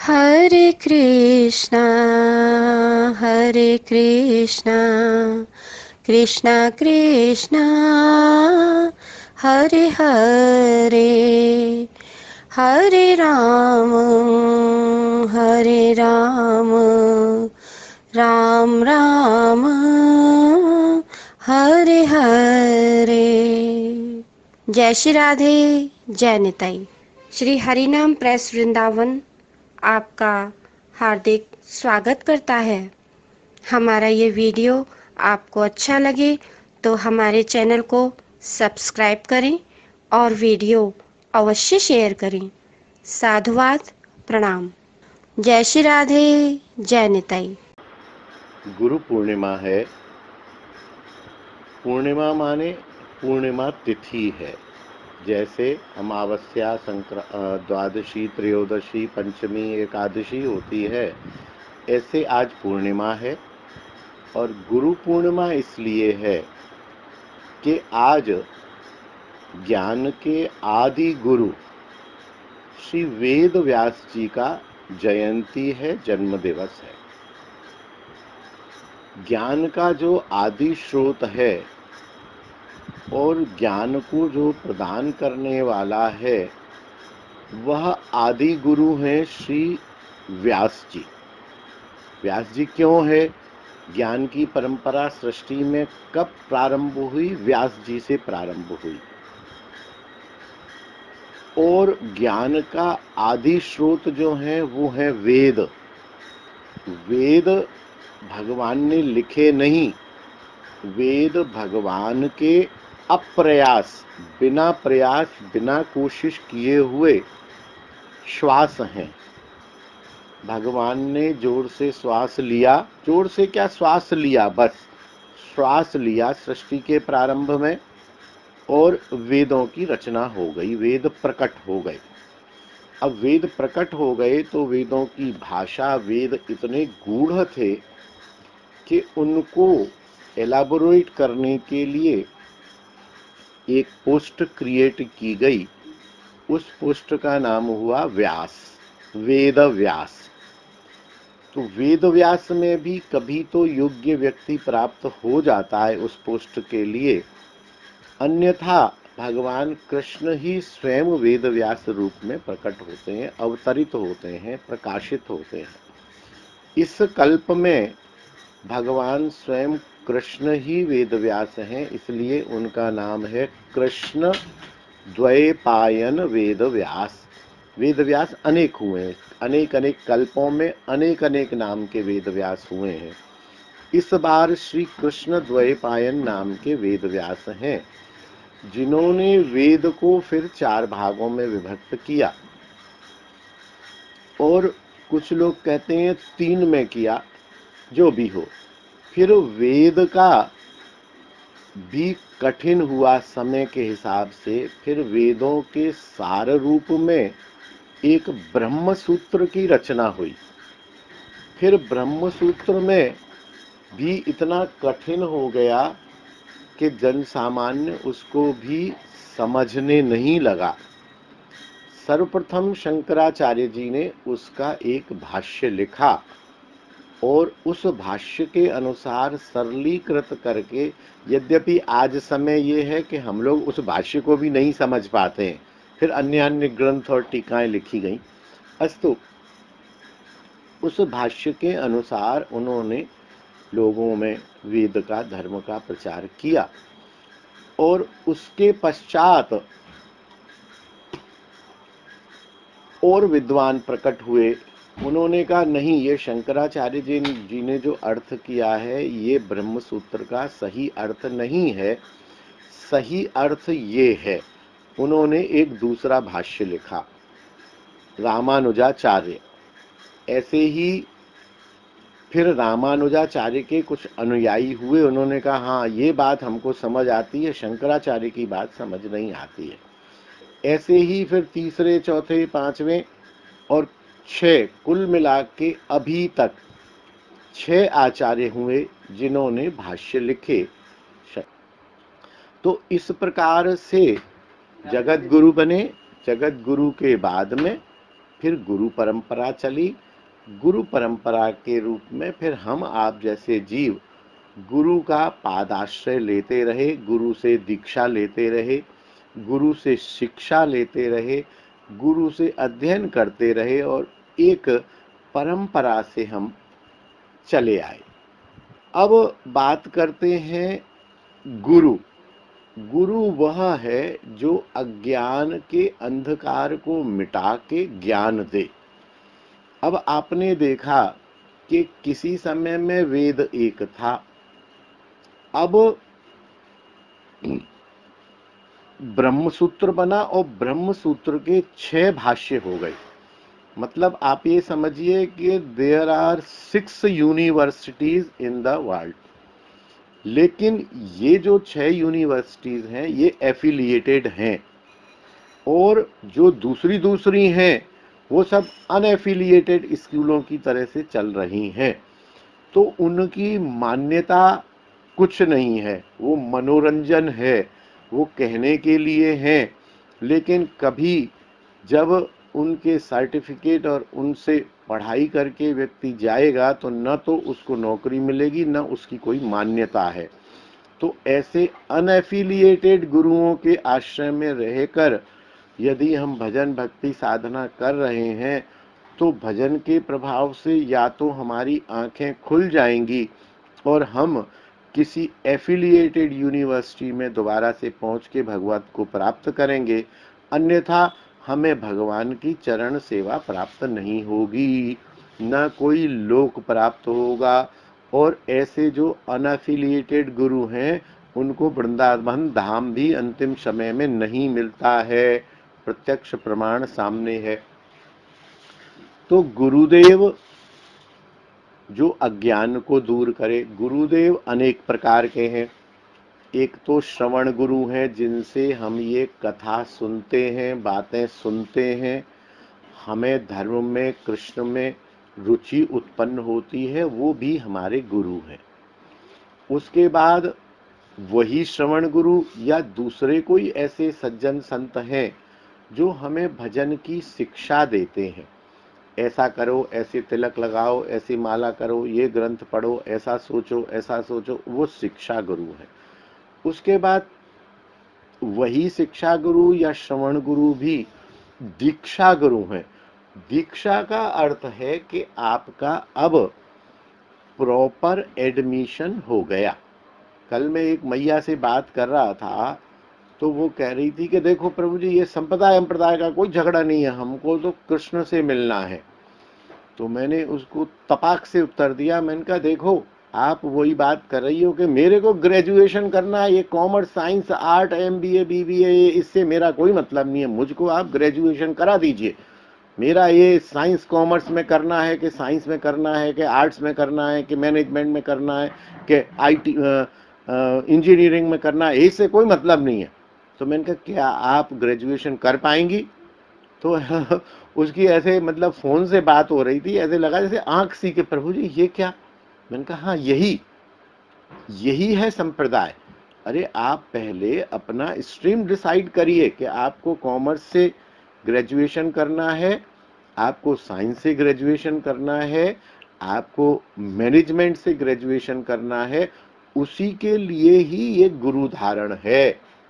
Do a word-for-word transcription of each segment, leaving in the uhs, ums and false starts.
हरे कृष्णा हरे कृष्णा कृष्णा कृष्णा हरे हरे हरे राम हरे राम राम राम हरे हरे। जय श्री राधे, जय निताई। श्री हरिनाम प्रेस वृंदावन आपका हार्दिक स्वागत करता है। हमारा ये वीडियो आपको अच्छा लगे तो हमारे चैनल को सब्सक्राइब करें और वीडियो अवश्य शेयर करें। साधुवाद, प्रणाम। जय श्री राधे, जय निताई। गुरु पूर्णिमा है। पूर्णिमा माने पूर्णिमा तिथि है। जैसे अमावस्या, संक्र द्वादशी, त्रयोदशी, पंचमी, एकादशी होती है, ऐसे आज पूर्णिमा है। और गुरु पूर्णिमा इसलिए है कि आज ज्ञान के आदि गुरु श्री वेद व्यास जी का जयंती है, जन्म दिवस है। ज्ञान का जो आदि स्रोत है और ज्ञान को जो प्रदान करने वाला है, वह आदि गुरु हैं श्री व्यास जी। व्यास जी क्यों है? ज्ञान की परंपरा सृष्टि में कब प्रारंभ हुई? व्यास जी से प्रारंभ हुई। और ज्ञान का आदि स्रोत जो है वो है वेद। वेद भगवान ने लिखे नहीं, वेद भगवान के अप्रयास, बिना प्रयास, बिना कोशिश किए हुए श्वास हैं। भगवान ने जोर से श्वास लिया, जोर से क्या, श्वास लिया, बस श्वास लिया सृष्टि के प्रारंभ में, और वेदों की रचना हो गई, वेद प्रकट हो गए। अब वेद प्रकट हो गए तो वेदों की भाषा, वेद इतने गूढ़ थे कि उनको एलाबोरेट करने के लिए एक पोस्ट क्रिएट की गई। उस पोस्ट का नाम हुआ व्यास, वेद व्यास। तो वेद व्यास में भी कभी तो योग्य व्यक्ति प्राप्त हो जाता है उस पोस्ट के लिए, अन्यथा भगवान कृष्ण ही स्वयं वेद व्यास रूप में प्रकट होते हैं, अवतरित होते हैं, प्रकाशित होते हैं। इस कल्प में भगवान स्वयं कृष्ण ही वेद व्यास हैं, इसलिए उनका नाम है कृष्ण द्वैपायन वेद व्यास। वेद व्यास अनेक हुए हैं, अनेक अनेक कल्पों में अनेक अनेक नाम के वेद व्यास हुए हैं। इस बार श्री कृष्ण द्वैपायन नाम के वेद व्यास हैं, जिन्होंने वेद को फिर चार भागों में विभक्त किया, और कुछ लोग कहते हैं तीन में किया, जो भी हो। फिर वेद का भी कठिन हुआ समय के हिसाब से, फिर वेदों के सार रूप में एक ब्रह्म सूत्र की रचना हुई। फिर ब्रह्म सूत्र में भी इतना कठिन हो गया कि जन सामान्य उसको भी समझने नहीं लगा। सर्वप्रथम शंकराचार्य जी ने उसका एक भाष्य लिखा, और उस भाष्य के अनुसार सरलीकृत करके, यद्यपि आज समय ये है कि हम लोग उस भाष्य को भी नहीं समझ पाते हैं, फिर अन्य अन्य ग्रंथ और टीकाएं लिखी गई। अस्तु, उस भाष्य के अनुसार उन्होंने लोगों में वेद का, धर्म का प्रचार किया। और उसके पश्चात और विद्वान प्रकट हुए। उन्होंने कहा नहीं, ये शंकराचार्य जी जी ने जो अर्थ किया है, ये ब्रह्म सूत्र का सही अर्थ नहीं है, सही अर्थ ये है। उन्होंने एक दूसरा भाष्य लिखा, रामानुजाचार्य। ऐसे ही फिर रामानुजाचार्य के कुछ अनुयायी हुए, उन्होंने कहा हाँ, ये बात हमको समझ आती है, शंकराचार्य की बात समझ नहीं आती है। ऐसे ही फिर तीसरे, चौथे, पांचवें और छह, कुल मिला के अभी तक छह आचार्य हुए जिन्होंने भाष्य लिखे। तो इस प्रकार से जगत गुरु बने। जगत गुरु के बाद में फिर गुरु परंपरा चली। गुरु परंपरा के रूप में फिर हम आप जैसे जीव गुरु का पादाश्रय लेते रहे, गुरु से दीक्षा लेते रहे, गुरु से शिक्षा लेते रहे, गुरु से अध्ययन करते रहे और एक परंपरा से हम चले आए। अब बात करते हैं गुरु। गुरु वह है जो अज्ञान के अंधकार को मिटा के ज्ञान दे। अब आपने देखा कि किसी समय में वेद एक था, अब ब्रह्मसूत्र बना और ब्रह्मसूत्र के छह भाष्य हो गए। मतलब आप ये समझिए कि there are six universities in the world, लेकिन ये जो छह यूनिवर्सिटीज हैं ये एफिलिएटेड हैं और जो दूसरी दूसरी हैं वो सब अनएफिलिएटेड स्कूलों की तरह से चल रही हैं। तो उनकी मान्यता कुछ नहीं है, वो मनोरंजन है, वो कहने के लिए हैं, लेकिन कभी जब उनके सर्टिफिकेट और उनसे पढ़ाई करके व्यक्ति जाएगा तो न तो उसको नौकरी मिलेगी न उसकी कोई मान्यता है। तो ऐसे अनएफिलिएटेड गुरुओं के आश्रय में रहकर यदि हम भजन भक्ति साधना कर रहे हैं तो भजन के प्रभाव से या तो हमारी आंखें खुल जाएंगी और हम किसी एफिलिएटेड यूनिवर्सिटी में दोबारा से पहुंच के भगवत को प्राप्त करेंगे, अन्यथा हमें भगवान की चरण सेवा प्राप्त नहीं होगी, न कोई लोक प्राप्त होगा। और ऐसे जो अनएफिलिएटेड गुरु हैं उनको वृंदावन धाम भी अंतिम समय में नहीं मिलता है, प्रत्यक्ष प्रमाण सामने है। तो गुरुदेव जो अज्ञान को दूर करे, गुरुदेव अनेक प्रकार के हैं। एक तो श्रवण गुरु हैं जिनसे हम ये कथा सुनते हैं, बातें सुनते हैं, हमें धर्म में कृष्ण में रुचि उत्पन्न होती है, वो भी हमारे गुरु हैं। उसके बाद वही श्रवण गुरु या दूसरे कोई ऐसे सज्जन संत हैं जो हमें भजन की शिक्षा देते हैं, ऐसा करो, ऐसे तिलक लगाओ, ऐसी माला करो, ये ग्रंथ पढ़ो, ऐसा सोचो, ऐसा सोचो, वो शिक्षा गुरु है। उसके बाद वही शिक्षा गुरु या श्रवण गुरु भी दीक्षा गुरु हैं। दीक्षा का अर्थ है कि आपका अब प्रॉपर एडमिशन हो गया। कल मैं एक मैया से बात कर रहा था तो वो कह रही थी कि देखो प्रभु जी, ये संप्रदाय संप्रदाय का कोई झगड़ा नहीं है, हमको तो कृष्ण से मिलना है। तो मैंने उसको तपाक से उत्तर दिया, मैंने कहा देखो आप वही बात कर रही हो कि मेरे को ग्रेजुएशन करना है, ये commerce science art M B A B B A, इससे मेरा कोई मतलब नहीं है, मुझको आप ग्रेजुएशन करा दीजिए। मेरा ये साइंस कॉमर्स में करना है कि साइंस में करना है कि आर्ट्स में करना है कि मैनेजमेंट में करना है कि आई टी इंजीनियरिंग में करना है, इससे कोई मतलब नहीं है। तो मैंने कहा क्या आप ग्रेजुएशन कर पाएंगी? तो उसकी ऐसे मतलब फोन से बात हो रही थी, ऐसे लगा जैसे आंख सी के प्रभु जी ये क्या। मैंने कहा हाँ यही यही है संप्रदाय। अरे आप पहले अपना स्ट्रीम डिसाइड करिए कि आपको कॉमर्स से ग्रेजुएशन करना है, आपको साइंस से ग्रेजुएशन करना है, आपको मैनेजमेंट से ग्रेजुएशन करना है, उसी के लिए ही ये गुरु धारण है।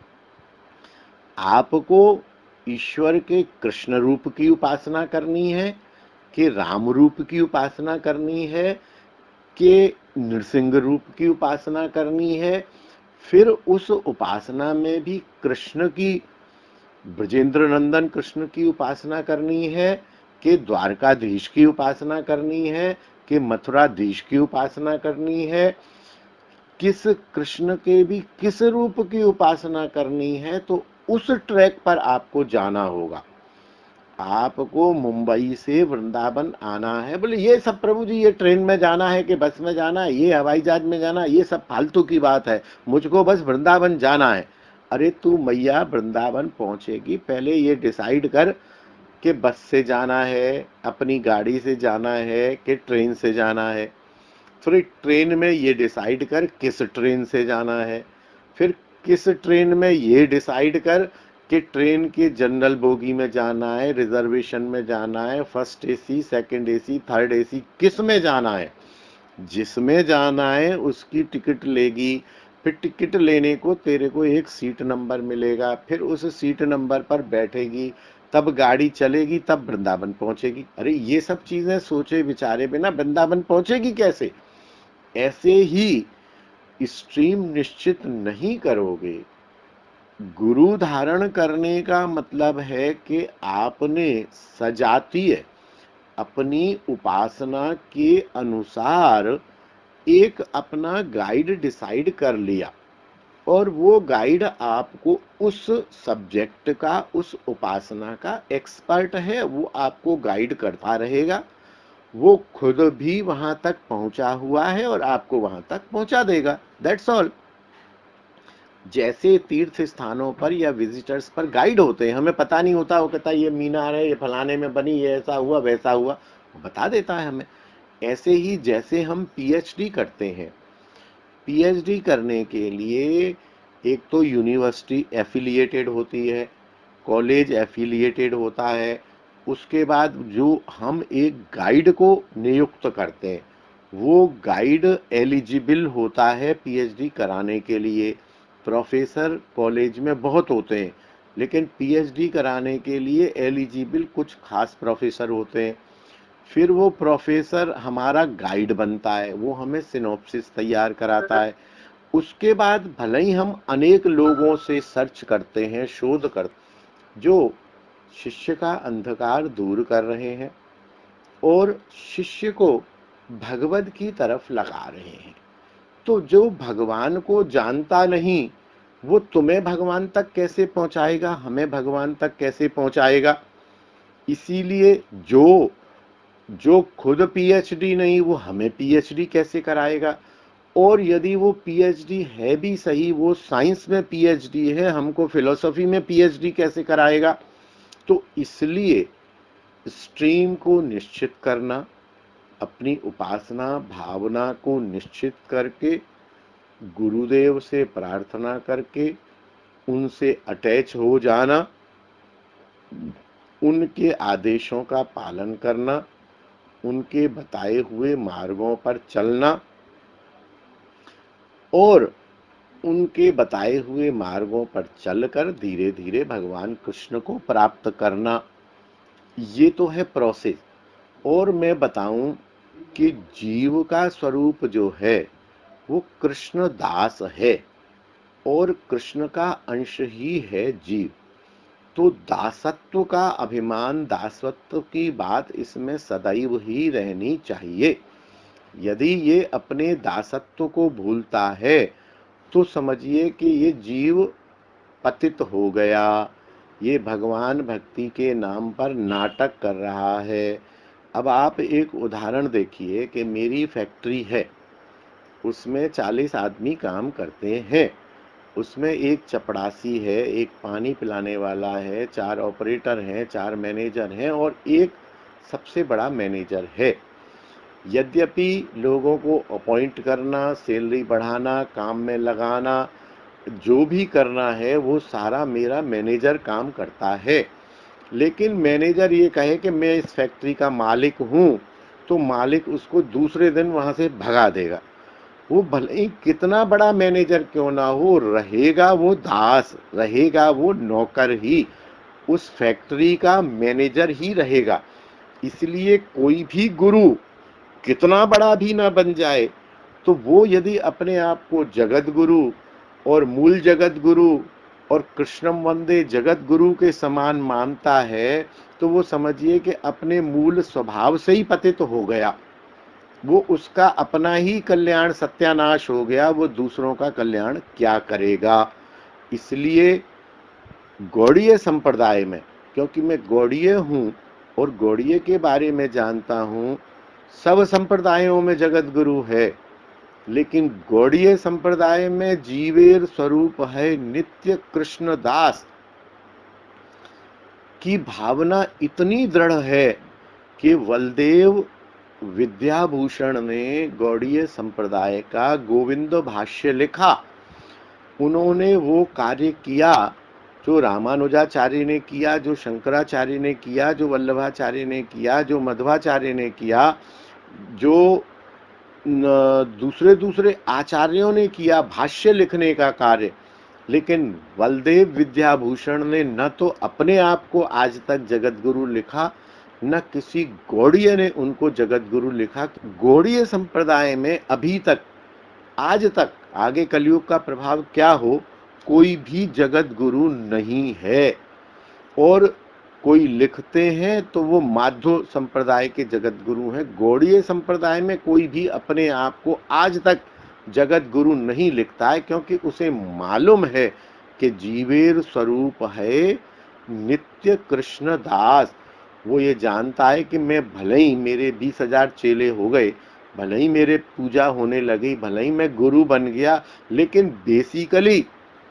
आपको ईश्वर के कृष्ण रूप की उपासना करनी है कि राम रूप की उपासना करनी है कि नृसिंह रूप की उपासना करनी है, फिर उस उपासना में भी कृष्ण की, ब्रजेंद्र नंदन कृष्ण की उपासना करनी है कि द्वारकाधीश की उपासना करनी है कि मथुराधीश की उपासना करनी है, किस कृष्ण के भी किस रूप की उपासना करनी है, तो उस ट्रैक पर आपको जाना होगा। आपको मुंबई से वृंदावन आना है, बोले ये सब प्रभु जी ये ट्रेन में जाना है कि बस में जाना है, ये हवाई जहाज में जाना है, ये सब फालतू की बात है, मुझको बस वृंदावन जाना है। अरे तू मैया वृंदावन पहुंचेगी, पहले ये डिसाइड कर कि बस से जाना है, अपनी गाड़ी से जाना है कि ट्रेन से जाना है। फिर ट्रेन में ये डिसाइड कर किस ट्रेन से जाना है, फिर किस ट्रेन में ये डिसाइड कर कि ट्रेन के जनरल बोगी में जाना है, रिजर्वेशन में जाना है, first AC, second AC, third AC, किस में जाना है? जिसमें जाना है उसकी टिकट लेगी, फिर टिकट लेने को तेरे को एक सीट नंबर मिलेगा, फिर उस सीट नंबर पर बैठेगी, तब गाड़ी चलेगी, तब वृंदावन पहुंचेगी। अरे ये सब चीजें सोचे विचारे बिना वृंदावन पहुंचेगी कैसे? ऐसे ही स्ट्रीम निश्चित नहीं करोगे। गुरु धारण करने का मतलब है कि आपने सजातीय अपनी उपासना के अनुसार एक अपना गाइड डिसाइड कर लिया, और वो गाइड आपको उस सब्जेक्ट का, उस उपासना का एक्सपर्ट है, वो आपको गाइड करता रहेगा। वो खुद भी वहां तक पहुंचा हुआ है और आपको वहां तक पहुंचा देगा। That's all. जैसे तीर्थ स्थानों पर या विजिटर्स पर गाइड होते हैं, हमें पता नहीं होता, वो कहता है ये मीनार है, ये फलाने में बनी, ये ऐसा हुआ वैसा हुआ, वो बता देता है हमें। ऐसे ही जैसे हम पीएचडी करते हैं, पीएचडी करने के लिए एक तो यूनिवर्सिटी एफिलिएटेड होती है, कॉलेज एफिलिएटेड होता है, उसके बाद जो हम एक गाइड को नियुक्त करते हैं, वो गाइड एलिजिबल होता है पीएचडी कराने के लिए। प्रोफेसर कॉलेज में बहुत होते हैं, लेकिन पीएचडी कराने के लिए एलिजिबल कुछ खास प्रोफेसर होते हैं। फिर वो प्रोफेसर हमारा गाइड बनता है, वो हमें सिनॉप्सिस तैयार कराता है। उसके बाद भले ही हम अनेक लोगों से सर्च करते हैं, शोध करते, जो शिष्य का अंधकार दूर कर रहे हैं और शिष्य को भगवद की तरफ लगा रहे हैं। तो जो भगवान को जानता नहीं, वो तुम्हें भगवान तक कैसे पहुंचाएगा, हमें भगवान तक कैसे पहुंचाएगा? इसीलिए जो जो खुद पीएचडी नहीं, वो हमें पीएचडी कैसे कराएगा? और यदि वो पीएचडी है भी सही, वो साइंस में पीएचडी है, हमको फिलॉसफी में पीएचडी कैसे कराएगा? तो इसलिए स्ट्रीम को निश्चित करना, अपनी उपासना भावना को निश्चित करके, गुरुदेव से प्रार्थना करके उनसे अटैच हो जाना, उनके आदेशों का पालन करना, उनके बताए हुए मार्गों पर चलना और उनके बताए हुए मार्गों पर चलकर धीरे धीरे भगवान कृष्ण को प्राप्त करना, ये तो है प्रोसेस। और मैं बताऊं कि जीव का स्वरूप जो है वो कृष्ण दास है और कृष्ण का अंश ही है जीव। तो दासत्व का अभिमान, दासत्व की बात इसमें सदैव ही रहनी चाहिए। यदि ये अपने दासत्व को भूलता है तो समझिए कि ये जीव पतित हो गया, ये भगवान भक्ति के नाम पर नाटक कर रहा है। अब आप एक उदाहरण देखिए कि मेरी फैक्ट्री है, उसमें चालीस आदमी काम करते हैं, उसमें एक चपड़ासी है, एक पानी पिलाने वाला है, चार ऑपरेटर हैं, चार मैनेजर हैं और एक सबसे बड़ा मैनेजर है। यद्यपि लोगों को अपॉइंट करना, सैलरी बढ़ाना, काम में लगाना, जो भी करना है वो सारा मेरा मैनेजर काम करता है। लेकिन मैनेजर ये कहे कि मैं इस फैक्ट्री का मालिक हूँ, तो मालिक उसको दूसरे दिन वहाँ से भगा देगा। वो भले ही कितना बड़ा मैनेजर क्यों ना हो, रहेगा वो दास, रहेगा वो नौकर ही, उस फैक्ट्री का मैनेजर ही रहेगा। इसलिए कोई भी गुरु कितना बड़ा भी ना बन जाए, तो वो यदि अपने आप को जगत गुरु और मूल जगत गुरु और कृष्णम वंदे जगत गुरु के समान मानता है, तो वो समझिए कि अपने मूल स्वभाव से ही पतित तो हो गया। वो उसका अपना ही कल्याण सत्यानाश हो गया, वो दूसरों का कल्याण क्या करेगा? इसलिए गौड़ीय संप्रदाय में, क्योंकि मैं गौड़ीय हूँ और गौड़ीय के बारे में जानता हूँ, सब संप्रदायों में जगत गुरु है, लेकिन गौड़ीय संप्रदाय में जीवेर स्वरूप है नित्य कृष्ण दास की भावना इतनी दृढ़ है कि बलदेव विद्याभूषण ने गौड़ीय संप्रदाय का गोविंद भाष्य लिखा। उन्होंने वो कार्य किया जो रामानुजाचार्य ने किया, जो शंकराचार्य ने किया, जो वल्लभाचार्य ने किया, जो मध्वाचार्य ने किया, जो दूसरे दूसरे आचार्यों ने किया भाष्य लिखने का कार्य, लेकिन बलदेव विद्याभूषण ने न तो अपने आप को आज तक जगत गुरु लिखा, न किसी गौड़ीय ने उनको जगत गुरु लिखा। गौड़ीय संप्रदाय में अभी तक, आज तक, आगे कलयुग का प्रभाव क्या हो, कोई भी जगत गुरु नहीं है। और कोई लिखते हैं तो वो माध्व संप्रदाय के जगत गुरु हैं। गौड़ीय संप्रदाय में कोई भी अपने आप को आज तक जगत गुरु नहीं लिखता है, क्योंकि उसे मालूम है कि जीवेर स्वरूप है नित्य कृष्ण दास। वो ये जानता है कि मैं भले ही मेरे बीस हजार चेले हो गए, भले ही मेरे पूजा होने लगी, भले ही मैं गुरु बन गया, लेकिन बेसिकली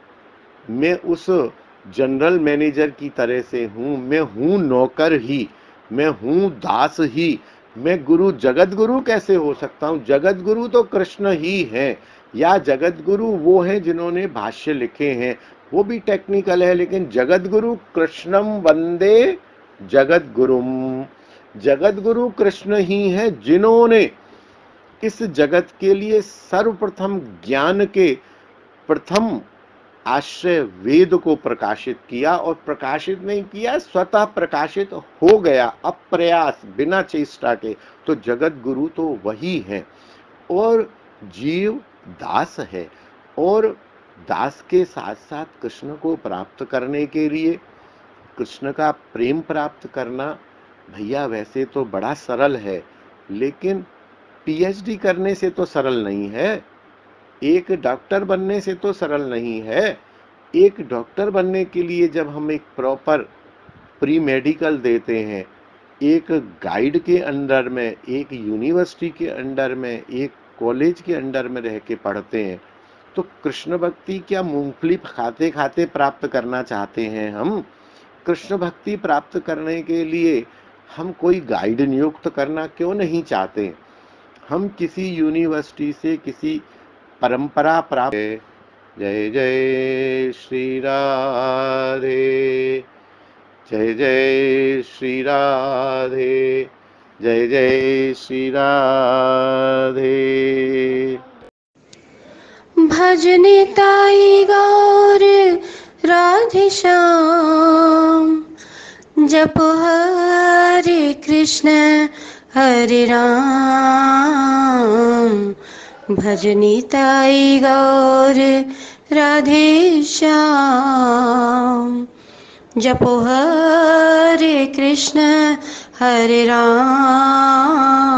मैं उस जनरल मैनेजर की तरह से हूँ। मैं हूँ नौकर ही, मैं हूँ दास ही। मैं गुरु, जगत गुरु कैसे हो सकता हूँ? जगत गुरु तो कृष्ण ही है, या जगत गुरु वो हैं जिन्होंने भाष्य लिखे हैं, वो भी टेक्निकल है, लेकिन जगत गुरु कृष्णम वंदे जगत गुरुम। जगत गुरु कृष्ण ही है जिन्होंने इस जगत के लिए सर्वप्रथम ज्ञान के प्रथम आश्रय वेद को प्रकाशित किया, और प्रकाशित नहीं किया, स्वतः प्रकाशित हो गया अप्रयास, बिना चेष्टा के। तो जगत गुरु तो वही है, और जीव दास है। और दास के साथ साथ कृष्ण को प्राप्त करने के लिए, कृष्ण का प्रेम प्राप्त करना, भैया वैसे तो बड़ा सरल है, लेकिन पीएचडी करने से तो सरल नहीं है। एक डॉक्टर बनने से तो सरल नहीं है। एक डॉक्टर बनने के लिए जब हम एक प्रॉपर प्री मेडिकल देते हैं, एक गाइड के अंडर में, एक यूनिवर्सिटी के अंडर में, एक कॉलेज के अंडर में रह के पढ़ते हैं, तो कृष्ण भक्ति क्या मूंगफली खाते खाते प्राप्त करना चाहते हैं हम? कृष्ण भक्ति प्राप्त करने के लिए हम कोई गाइड नियुक्त करना क्यों नहीं चाहते? हम किसी यूनिवर्सिटी से, किसी परंपरा प्राप्त। जय जय श्री राधे, जय जय श्री राधे, जय जय श्री राधे। भजने ताई गौर राधे श्याम, जप हरे कृष्ण हरे राम। भजनी ताई गौर राधे श्याम, जपो हरे कृष्ण हरे राम।